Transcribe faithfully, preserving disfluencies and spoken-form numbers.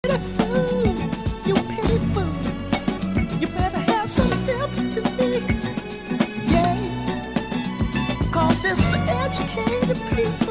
Pity fools, you pity fools, you better have some sympathy, yeah, 'cause it's the educated people